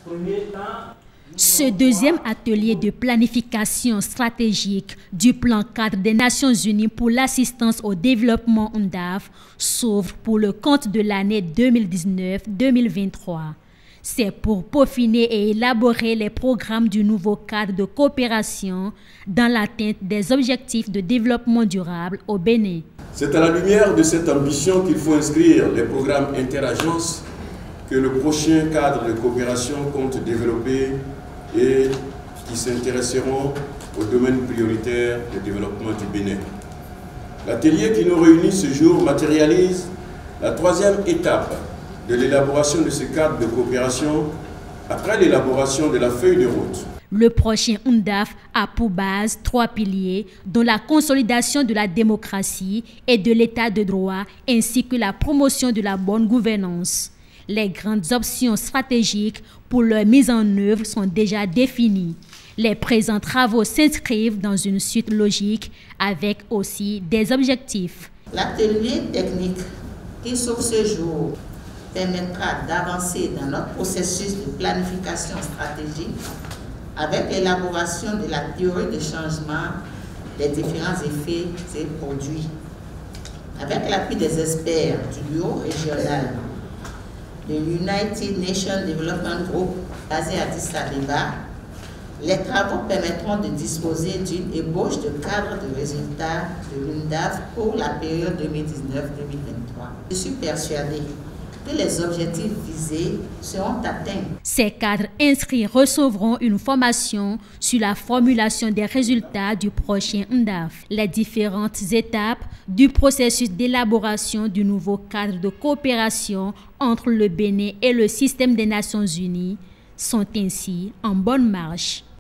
Ce deuxième atelier de planification stratégique du plan cadre des Nations Unies pour l'assistance au développement UNDAF s'ouvre pour le compte de l'année 2019-2023. C'est pour peaufiner et élaborer les programmes du nouveau cadre de coopération dans l'atteinte des objectifs de développement durable au Bénin. C'est à la lumière de cette ambition qu'il faut inscrire les programmes interagences que le prochain cadre de coopération compte développer et qui s'intéresseront aux domaines prioritaires de développement du Bénin. L'atelier qui nous réunit ce jour matérialise la troisième étape de l'élaboration de ce cadre de coopération après l'élaboration de la feuille de route. Le prochain UNDAF a pour base 3 piliers, dont la consolidation de la démocratie et de l'état de droit, ainsi que la promotion de la bonne gouvernance. Les grandes options stratégiques pour leur mise en œuvre sont déjà définies. Les présents travaux s'inscrivent dans une suite logique avec aussi des objectifs. L'atelier technique qui s'ouvre ce jour permettra d'avancer dans notre processus de planification stratégique avec l'élaboration de la théorie de changement des différents effets et produits. Avec l'appui des experts du bureau régional de l'United Nations Development Group basé à Addis Abeba, les travaux permettront de disposer d'une ébauche de cadre de résultats de l'UNDAF pour la période 2019-2023. Je suis persuadée que les objectifs visés seront atteints. Ces cadres inscrits recevront une formation sur la formulation des résultats du prochain UNDAF. Les différentes étapes du processus d'élaboration du nouveau cadre de coopération entre le Bénin et le système des Nations Unies sont ainsi en bonne marche.